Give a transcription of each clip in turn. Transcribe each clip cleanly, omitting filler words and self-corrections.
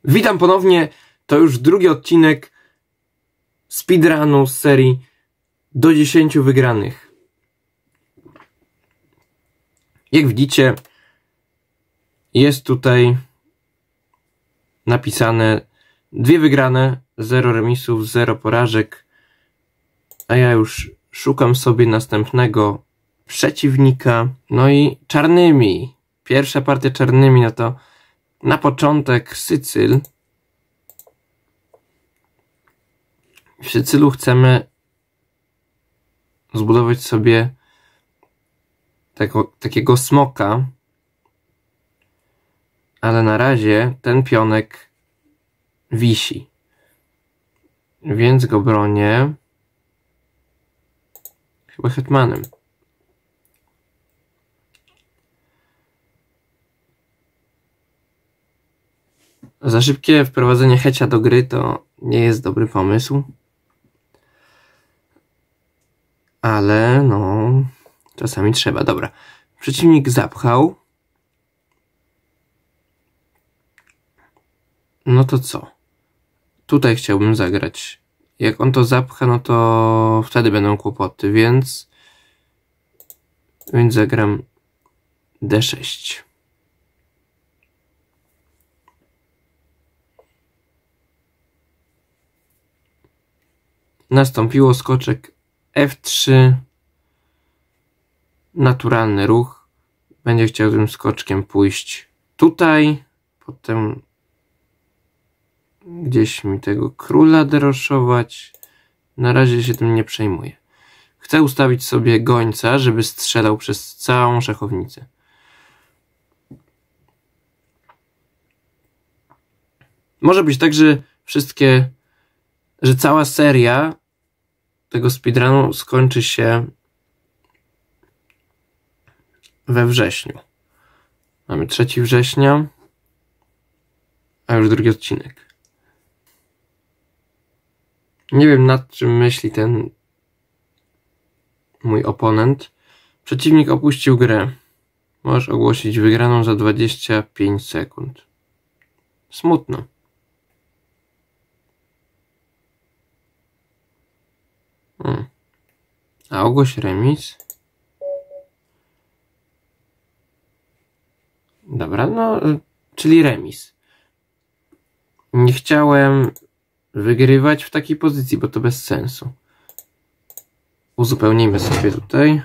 Witam ponownie, to już drugi odcinek speedrunu z serii do 10 wygranych. Jak widzicie, jest tutaj napisane 2 wygrane, 0 remisów, 0 porażek, a ja już szukam sobie następnego przeciwnika. No i czarnymi, pierwsza partia czarnymi, no to na początek Sycyl. W Sycylu chcemy zbudować sobie takiego smoka, ale na razie ten pionek wisi, więc go bronię chyba hetmanem. Za szybkie wprowadzenie hecia do gry to nie jest dobry pomysł. Ale no, czasami trzeba. Dobra. Przeciwnik zapchał. No to co? Tutaj chciałbym zagrać. Jak on to zapcha, no to wtedy będą kłopoty, więc zagram D6. Nastąpiło skoczek F3. Naturalny ruch. Będzie chciał tym skoczkiem pójść tutaj. Potem gdzieś mi tego króla deroszować. Na razie się tym nie przejmuję. Chcę ustawić sobie gońca, żeby strzelał przez całą szachownicę. Może być tak, że cała seria tego speedrunu skończy się we wrześniu. Mamy 3 września, a już drugi odcinek. Nie wiem, nad czym myśli ten mój oponent. Przeciwnik opuścił grę. Możesz ogłosić wygraną za 25 sekund. Smutno. A ogłoś remis. Dobra, no, czyli remis. Nie chciałem wygrywać w takiej pozycji, bo to bez sensu. Uzupełnijmy sobie tutaj.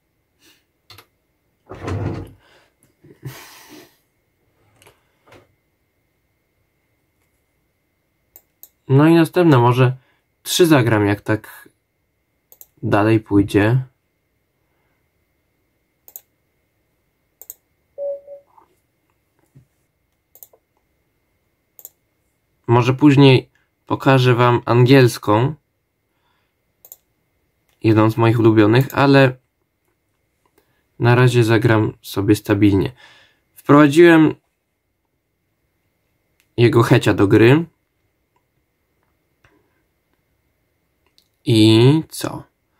No i następne, może 3 zagram, jak tak dalej pójdzie. Może później pokażę wam angielską, jedną z moich ulubionych, ale na razie zagram sobie stabilnie. Wprowadziłem jego hecia do gry. I co?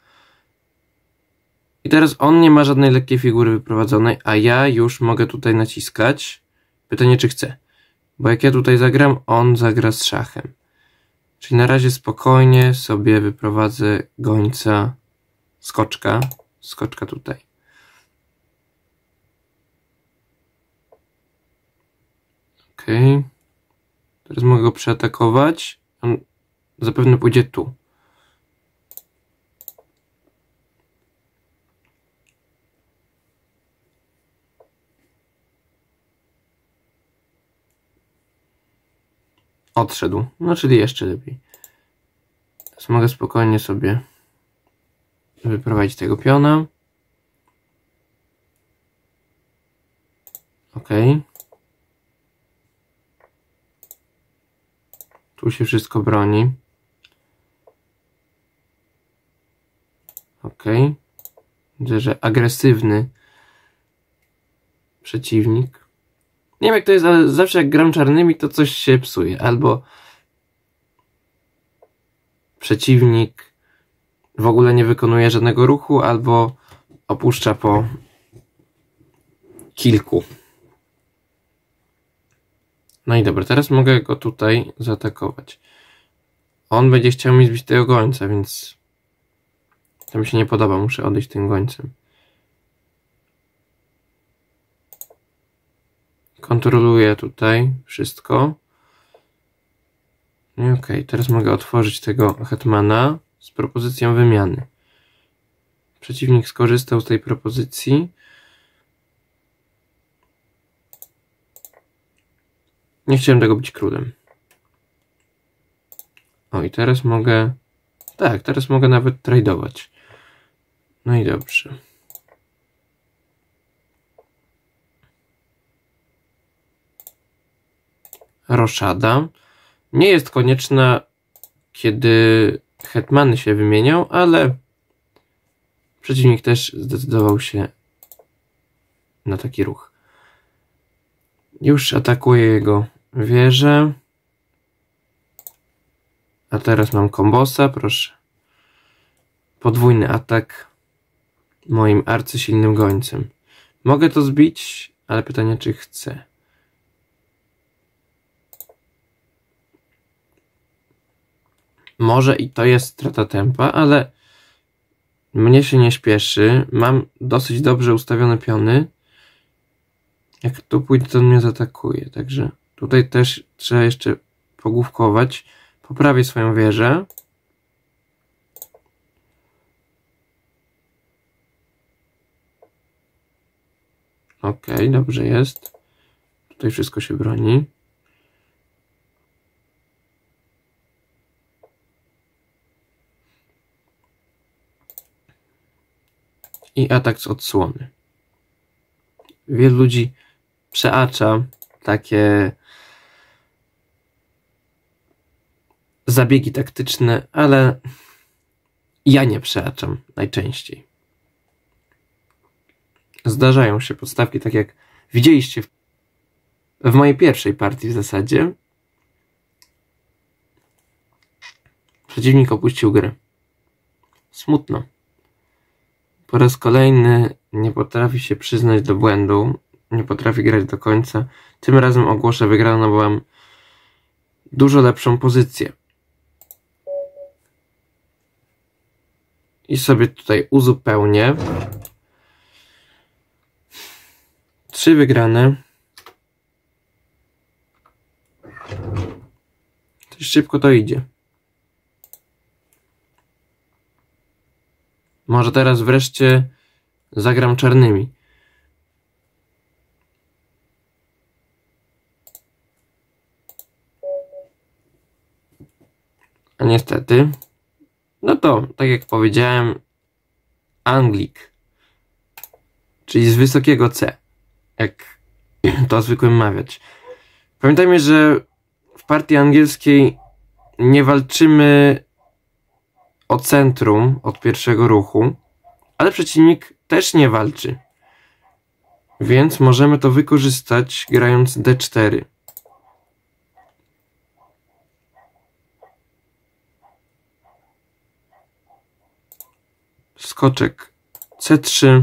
I teraz on nie ma żadnej lekkiej figury wyprowadzonej, a ja już mogę tutaj naciskać. Pytanie, czy chcę. Bo jak ja tutaj zagram, on zagra z szachem. Czyli na razie spokojnie sobie wyprowadzę gońca, skoczka tutaj. Okej. Teraz mogę go przeatakować. On zapewne pójdzie tu. Odszedł. No, czyli jeszcze lepiej. Teraz mogę spokojnie sobie wyprowadzić tego piona. Ok. Tu się wszystko broni. Ok. Widzę, że agresywny przeciwnik. Nie wiem, jak to jest, ale zawsze jak gram czarnymi, to coś się psuje. Albo przeciwnik w ogóle nie wykonuje żadnego ruchu, albo opuszcza po kilku. No i dobra, teraz mogę go tutaj zaatakować. On będzie chciał mi zbić tego gońca, więc to mi się nie podoba, muszę odejść tym gońcem. Kontroluję tutaj wszystko. I okej, teraz mogę otworzyć tego hetmana z propozycją wymiany. Przeciwnik skorzystał z tej propozycji. Nie chciałem tego być królem. O, i teraz mogę... Tak, teraz mogę nawet tradować. No i dobrze. Roszada. Nie jest konieczna, kiedy hetmany się wymienią, ale przeciwnik też zdecydował się na taki ruch. Już atakuję jego wieżę. A teraz mam kombosa, proszę. Podwójny atak moim arcysilnym gońcem. Mogę to zbić, ale pytanie, czy chcę. Może i to jest strata tempa, ale mnie się nie śpieszy. Mam dosyć dobrze ustawione piony. Jak tu pójdę, to on mnie zaatakuje. Także tutaj też trzeba jeszcze pogłówkować. Poprawię swoją wieżę. Ok, dobrze jest. Tutaj wszystko się broni. I atak z odsłony. Wielu ludzi przeacza takie zabiegi taktyczne, ale ja nie przeaczam najczęściej. Zdarzają się podstawki, tak jak widzieliście w mojej pierwszej partii w zasadzie. Przeciwnik opuścił grę. Smutno. Po raz kolejny nie potrafi się przyznać do błędu, nie potrafi grać do końca. Tym razem ogłoszę wygraną, bo mam dużo lepszą pozycję. I sobie tutaj uzupełnię. 3 wygrane. Dość szybko to idzie. Może teraz wreszcie zagram czarnymi. A niestety, no to, tak jak powiedziałem, Anglik, czyli z wysokiego C, jak to zwykłem mawiać. Pamiętajmy, że w partii angielskiej nie walczymy o centrum od pierwszego ruchu, ale przeciwnik też nie walczy. Więc możemy to wykorzystać grając D4. Skoczek C3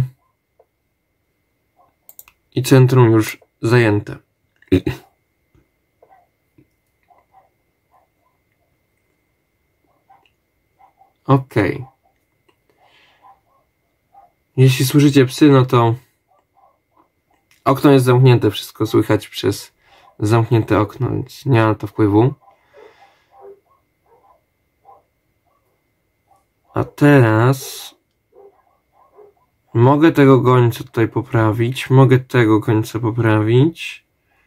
i centrum już zajęte. Ok. Jeśli słyszycie psy, no to okno jest zamknięte, wszystko słychać przez zamknięte okno, więc nie ma na to wpływu. A teraz mogę tego gońca tutaj poprawić, mogę tego gońca poprawić.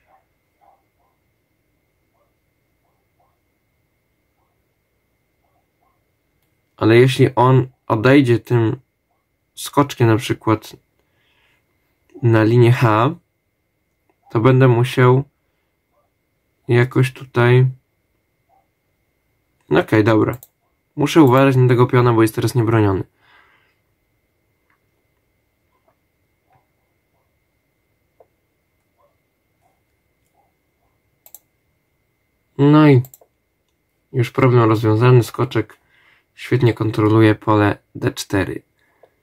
Ale jeśli on odejdzie tym skoczkiem na przykład na linię H, to będę musiał jakoś tutaj... No okej, dobra. Muszę uważać na tego piona, bo jest teraz niebroniony. No i już problem rozwiązany. Skoczek świetnie kontroluje pole D4,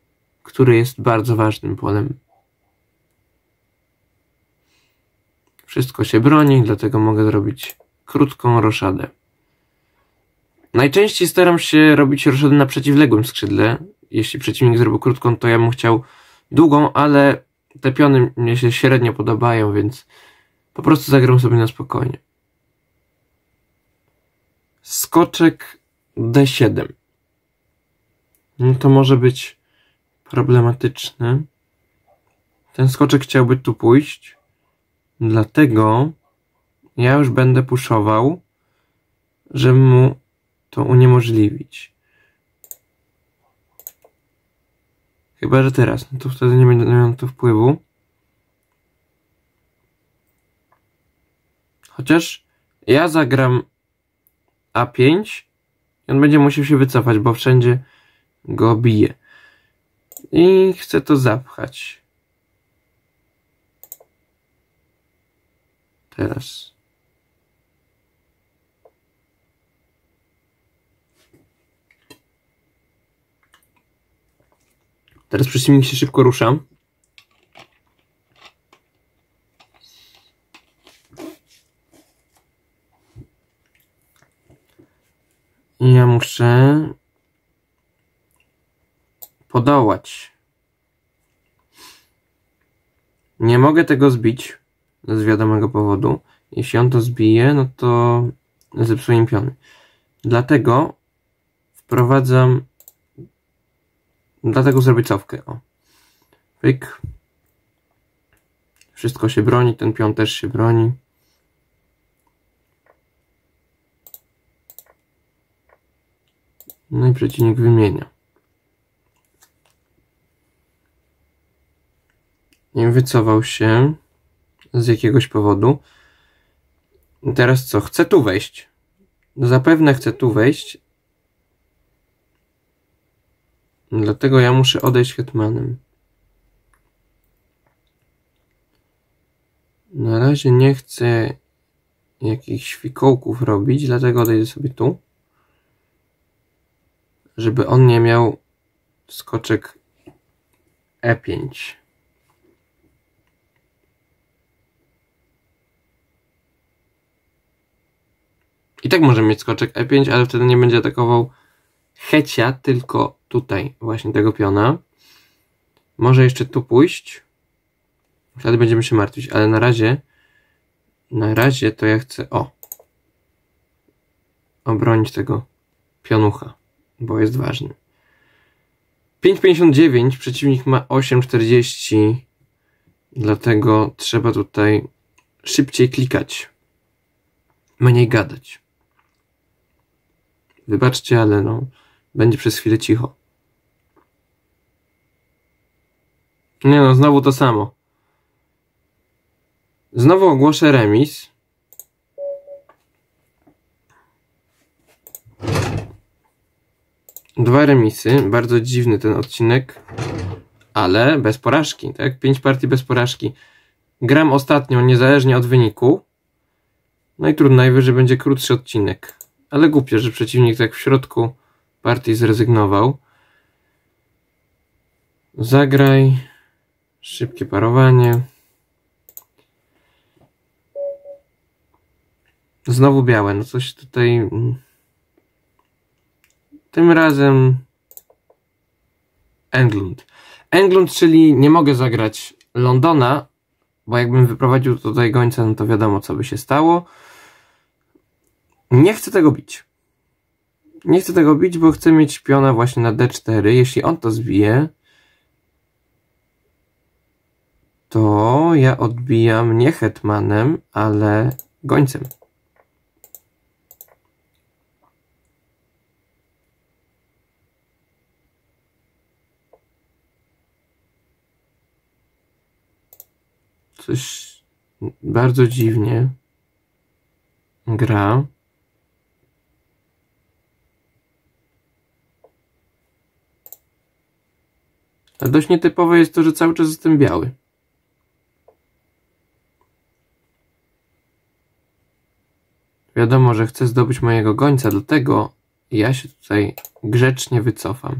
które jest bardzo ważnym polem. Wszystko się broni, dlatego mogę zrobić krótką roszadę. Najczęściej staram się robić roszadę na przeciwległym skrzydle. Jeśli przeciwnik zrobił krótką, to ja bym chciał długą, ale te piony mnie się średnio podobają, więc po prostu zagram sobie na spokojnie. Skoczek D7. No to może być problematyczny. Ten skoczek chciałby tu pójść, dlatego ja już będę puszował, żeby mu to uniemożliwić. Chyba że teraz, no to wtedy nie będę miał na to wpływu. Chociaż ja zagram A5 i on będzie musiał się wycofać, bo wszędzie go bije. I chcę to zapchać. Teraz. Teraz przeciwnik się szybko rusza. I ja muszę podołać. Nie mogę tego zbić z wiadomego powodu. Jeśli on to zbije, no to zepsuję im piony. Dlatego wprowadzam... Dlatego zrobię cofkę. O. Pyk. Wszystko się broni, ten pion też się broni. No i przeciwnik wymienia. I wycofał się z jakiegoś powodu. I teraz co? Chcę tu wejść. Zapewne chcę tu wejść. Dlatego ja muszę odejść hetmanem. Na razie nie chcę jakichś fikołków robić, dlatego odejdę sobie tu. Żeby on nie miał skoczek E5. I tak może mieć skoczek E5, ale wtedy nie będzie atakował hecia, tylko tutaj właśnie tego piona. Może jeszcze tu pójść. Wtedy będziemy się martwić, ale na razie to ja chcę obronić tego pionucha, bo jest ważny. 5,59, przeciwnik ma 8,40, dlatego trzeba tutaj szybciej klikać, mniej gadać. Wybaczcie, ale no, będzie przez chwilę cicho. Nie no, znowu to samo. Znowu ogłoszę remis. Dwa remisy. Bardzo dziwny ten odcinek. Ale bez porażki, tak? 5 partii bez porażki. Gram ostatnią niezależnie od wyniku. No i trudno, najwyżej będzie krótszy odcinek. Ale głupie, że przeciwnik tak w środku partii zrezygnował. Zagraj. Szybkie parowanie. Znowu białe. No coś tutaj... Tym razem Englund. Englund, czyli nie mogę zagrać Londona, bo jakbym wyprowadził tutaj gońca, no to wiadomo, co by się stało. Nie chcę tego bić. Nie chcę tego bić, bo chcę mieć piona właśnie na D4. Jeśli on to zbije, to ja odbijam nie hetmanem, ale gońcem. Coś bardzo dziwnie gra. A dość nietypowe jest to, że cały czas jestem biały. Wiadomo, że chcę zdobyć mojego gońca, dlatego ja się tutaj grzecznie wycofam.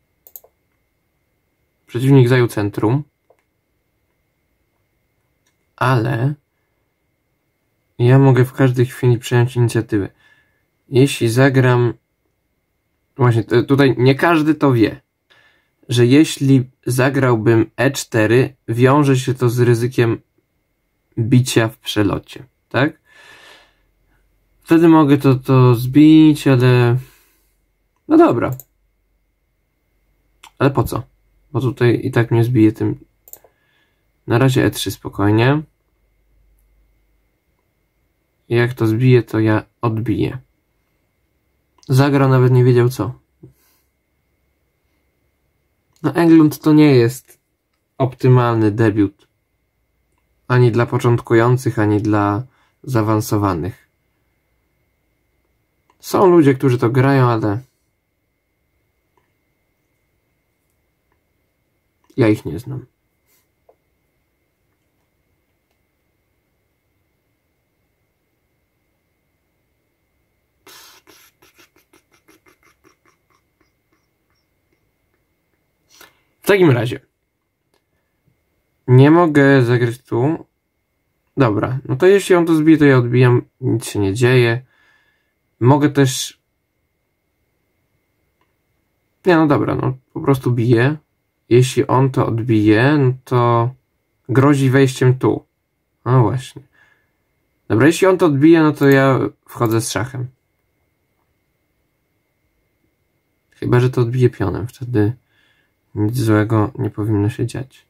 Przeciwnik zajął centrum. ale ja mogę w każdej chwili przejąć inicjatywę. Jeśli zagram... Właśnie, tutaj nie każdy to wie, że jeśli zagrałbym E4, wiąże się to z ryzykiem bicia w przelocie, tak? Wtedy mogę to zbić, ale... No dobra. Ale po co? Bo tutaj i tak mnie zbije tym... Na razie E3 spokojnie. I jak to zbije, to ja odbiję. Zagrał, nawet nie wiedział co. No Englund to nie jest optymalny debiut. Ani dla początkujących, ani dla zaawansowanych. Są ludzie, którzy to grają, ale... Ja ich nie znam. W takim razie nie mogę zagrać tu. Dobra, no to jeśli on to zbije, to ja odbijam. Nic się nie dzieje. Mogę też... Nie, no dobra, no po prostu biję. Jeśli on to odbije, no to grozi wejściem tu. No właśnie. Dobra, jeśli on to odbije, no to ja wchodzę z szachem. Chyba że to odbije pionem, wtedy nic złego nie powinno się dziać.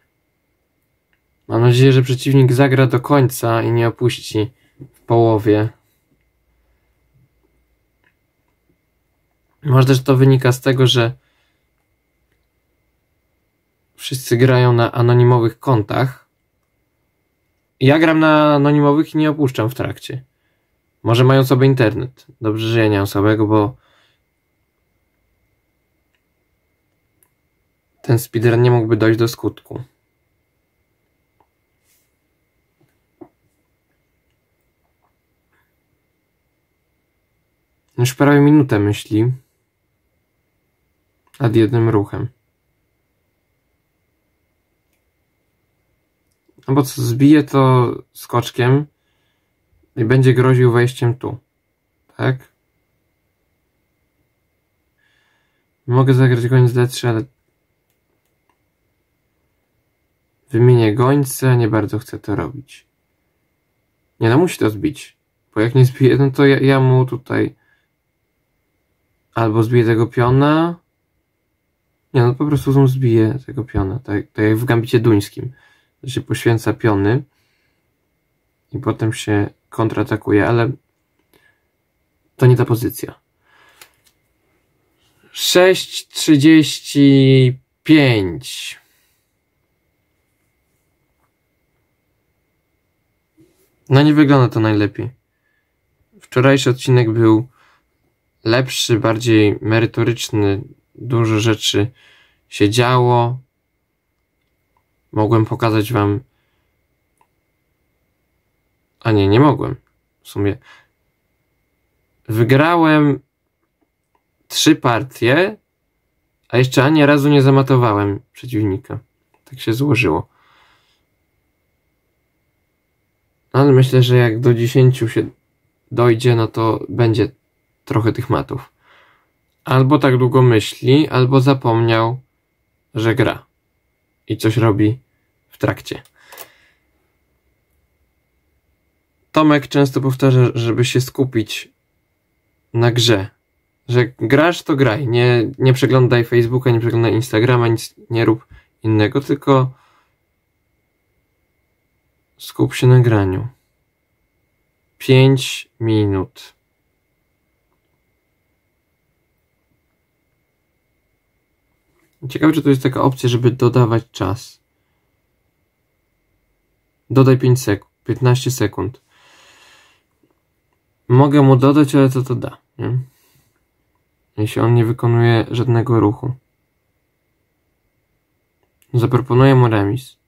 Mam nadzieję, że przeciwnik zagra do końca i nie opuści w połowie. Może też to wynika z tego, że wszyscy grają na anonimowych kontach. Ja gram na anonimowych i nie opuszczam w trakcie. Może mają sobie internet. Dobrze, że ja nie mam słabego, bo ten speedrun nie mógłby dojść do skutku. Już prawie minutę myśli nad jednym ruchem. No bo co, zbije to skoczkiem i będzie groził wejściem tu. Tak? Mogę zagrać goń z D3, ale wymienię gońce, nie bardzo chcę to robić. Nie, no musi to zbić. Bo jak nie zbije, no to ja mu tutaj albo zbiję tego piona. Nie, no po prostu zbiję tego piona. Tak jak w gambicie duńskim. Że się poświęca piony i potem się kontratakuje, ale to nie ta pozycja. 6:35. No nie wygląda to najlepiej. Wczorajszy odcinek był lepszy, bardziej merytoryczny. Dużo rzeczy się działo. Mogłem pokazać wam... A nie mogłem. W sumie wygrałem 3 partie, a jeszcze ani razu nie zamatowałem przeciwnika. Tak się złożyło. Ale myślę, że jak do 10 się dojdzie, no to będzie trochę tych matów. Albo tak długo myśli, albo zapomniał, że gra i coś robi w trakcie. Tomek często powtarza, żeby się skupić na grze. Że jak grasz, to graj. Nie przeglądaj Facebooka, nie przeglądaj Instagrama, nic nie rób innego, tylko skup się na graniu. 5 minut. Ciekawe, czy to jest taka opcja, żeby dodawać czas. Dodaj 15 sekund. Mogę mu dodać, ale co to da, nie? Jeśli on nie wykonuje żadnego ruchu. Zaproponuję mu remis.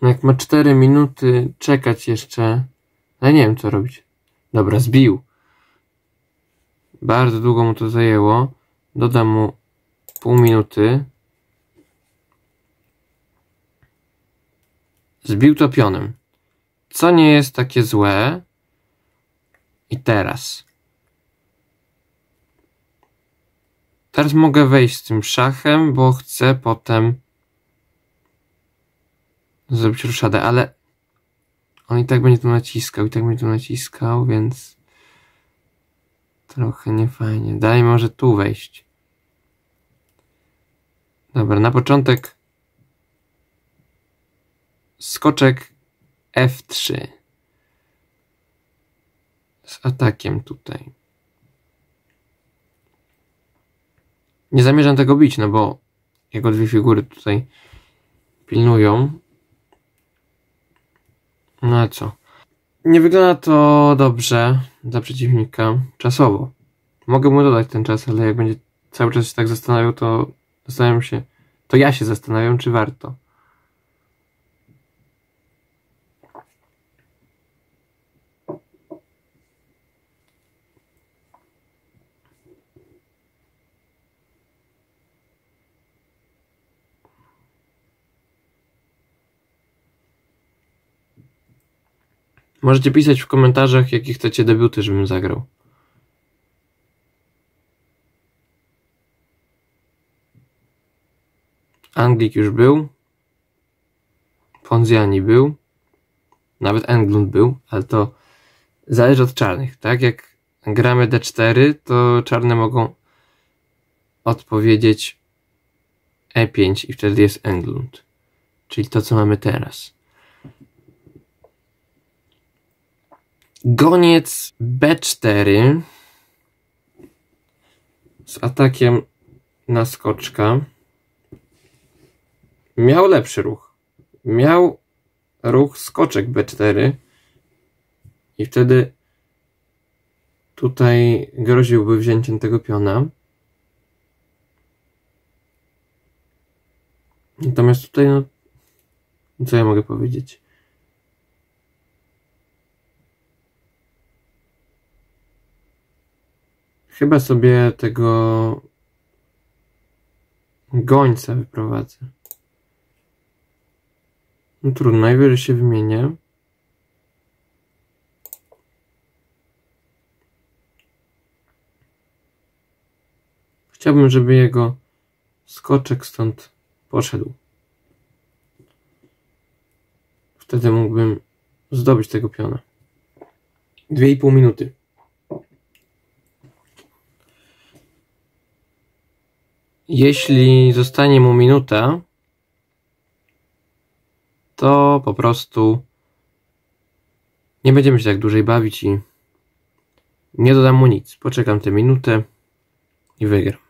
Jak ma 4 minuty czekać jeszcze, ale nie wiem co robić. Dobra, zbił. Bardzo długo mu to zajęło. Dodam mu pół minuty. Zbił to pionem. Co nie jest takie złe. I teraz. Teraz mogę wejść z tym szachem, bo chcę potem zrobić ruszadę, ale on i tak będzie tu naciskał, więc trochę niefajnie. Dalej może tu wejść. Dobra, na początek skoczek F3 z atakiem tutaj. Nie zamierzam tego bić, no bo jego dwie figury tutaj pilnują. No a co? Nie wygląda to dobrze dla przeciwnika czasowo. Mogę mu dodać ten czas, ale jak będzie cały czas się tak zastanawiał, to ja się zastanawiam, czy warto. Możecie pisać w komentarzach, jakie chcecie debiuty, żebym zagrał. Anglik już był. Ponziani był. Nawet Englund był, ale to zależy od czarnych. Tak jak gramy D4, to czarne mogą odpowiedzieć E5 i wtedy jest Englund. Czyli to, co mamy teraz. Goniec B4 z atakiem na skoczka. Miał lepszy ruch. Miał ruch skoczek B4 i wtedy tutaj groziłby wzięciem tego piona. Natomiast tutaj, no, co ja mogę powiedzieć? Chyba sobie tego gońca wyprowadzę. No trudno, najwyżej się wymienię. Chciałbym, żeby jego skoczek stąd poszedł. Wtedy mógłbym zdobyć tego piona. 2,5 minuty. Jeśli zostanie mu minuta, to po prostu nie będziemy się tak dłużej bawić i nie dodam mu nic. Poczekam tę minutę i wygram.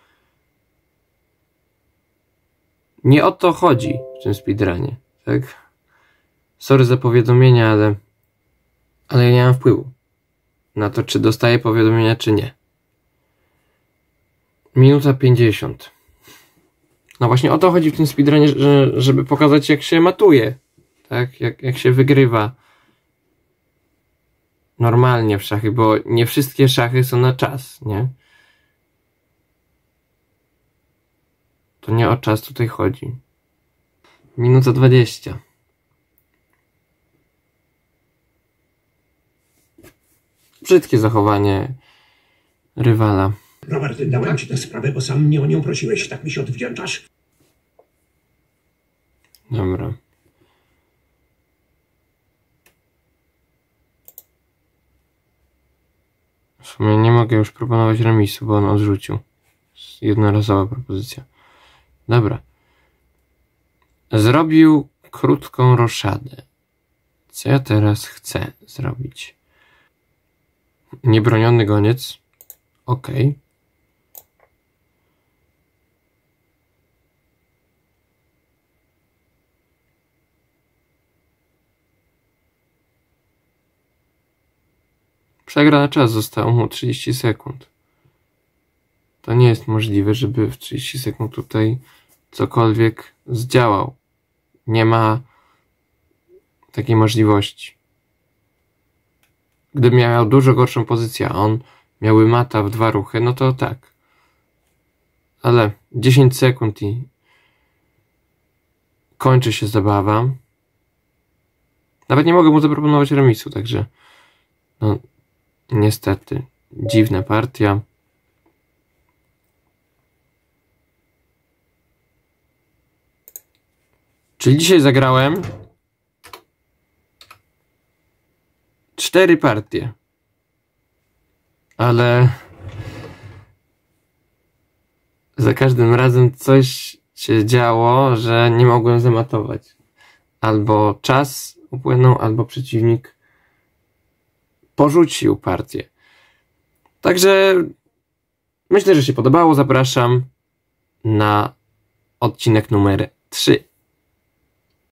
Nie o to chodzi w tym speedrunie, tak? Sorry za powiadomienia, ale ja nie mam wpływu na to, czy dostaję powiadomienia, czy nie. Minuta 50. No właśnie o to chodzi w tym speedrunie, żeby pokazać, jak się matuje. Tak? Jak się wygrywa normalnie w szachy, bo nie wszystkie szachy są na czas, nie? To nie o czas tutaj chodzi. Minuta 20. Brzydkie zachowanie rywala. Robert, dałem ci tę sprawę, bo sam mnie o nią prosiłeś. Tak mi się odwdzięczasz? Dobra. W sumie nie mogę już proponować remisu, bo on odrzucił. Jednorazowa propozycja. Dobra. Zrobił krótką roszadę. Co ja teraz chcę zrobić? Niebroniony goniec. Ok. Przegra na czas, zostało mu 30 sekund. To nie jest możliwe, żeby w 30 sekund tutaj cokolwiek zdziałał. Nie ma takiej możliwości. Gdybym miał dużo gorszą pozycję, a on miałby mata w 2 ruchy, no to tak. Ale 10 sekund i kończy się zabawa. Nawet nie mogę mu zaproponować remisu, także no niestety dziwna partia. Czyli dzisiaj zagrałem 4 partie. Ale za każdym razem coś się działo, że nie mogłem zamatować. Albo czas upłynął, albo przeciwnik porzucił partię. Także myślę, że się podobało. Zapraszam na odcinek numer 3.